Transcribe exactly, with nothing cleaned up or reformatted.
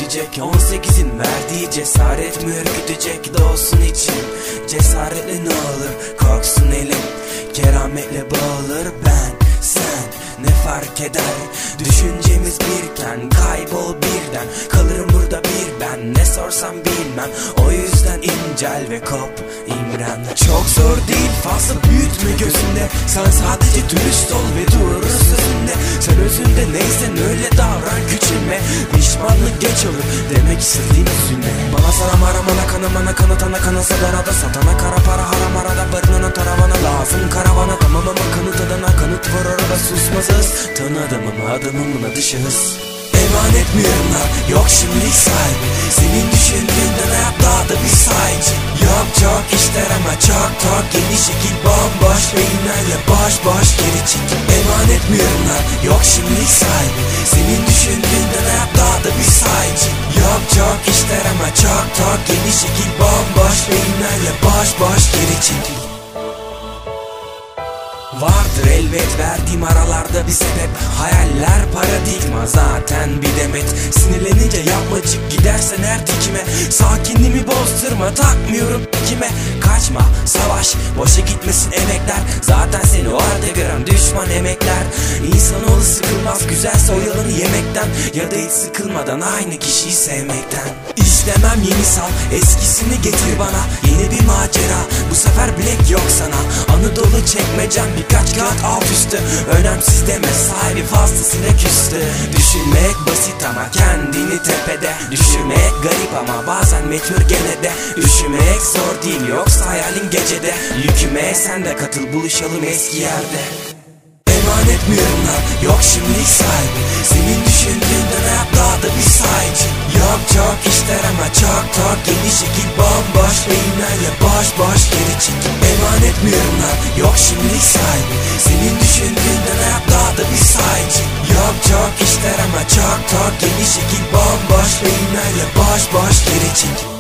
ürkütecek. On sekizin verdiği cesaret mi ürkütecek? Doğsun için cesaretle ne olur, korksun elim, kerametle bağılır. Ben, sen, ne fark eder? Düşüncemiz birken kaybol birden, kalırım burada bir ben, ne sorsam bilmem. O yüzden incel ve kop imren. Çok zor değil, fazla büyütme gözünde. Sen sadece dürüst ol ve dur sözünde. Sen özünde neysen öyle davran, küçülme. Pişmanlık geç olur, demek istediğim üzülme. Bana saram aramana kanamana kanatana kanasa darada, satana kara para haram arada, barınana taravana lazım karavana. Tamam ama kanıt adana kanıt var orada, susmazız. Tanı adamım adamımın adı şahıs. Emanet mühürler yok şimdilik sahibi, senin düşündüğünden hayat daha da bir sahici. Yok çok işler ama çok tok, yeni şekil bomboş beyinlerle boş boş geri çek. Emanet mühürler yok şimdilik sahibi, senin düşündüğünden hayat daha da bir sahici. Yok çok işler ama çok tok, yeni şekil bomboş beyinlerle boş boş geri çekil. Vardır elbet verdiğim aralarda bir sebep, hayaller paradigma zaten bir demet. Sinirlenince yapma çık gidersen her dikime, sakinliğimi bozdurma takmıyorum kime. Kaçma savaş boşa gitmesin emekler, zaten seni o halde gören düşman emekler. İnsanoğlu sıkılmaz güzelse o yalanı yemekten, ya da hiç sıkılmadan aynı kişiyi sevmekten. İstemem yeni sal, eskisini getir bana, yeni bir macera, bu sefer bilek yok sana. Anadolu çekmecem birkaç kağıt alt üstü, önemsiz deme sahibi fazlasıyla küstü. Düşünmek basit ama kendini tepede, düşünmek garip ama bazen meçhul gene de. Düşünmek zor değil yoksa hayalin gecede, yüküme sen de katıl buluşalım eski yerde. Emanet mühürler yok şimdilik sahibi, senin düşündüğünden hayat daha da bir sahici. Yok çok işler ama çok tok, yeni şekil bomboş beyinlerle boş boş geri çek. Emanet mühürler yok şimdilik sahibi, senin düşündüğünden hayat daha da bir sahici. Yok çok işler ama çok tok, yeni şekil bomboş beyinlerle boş boş geri çek.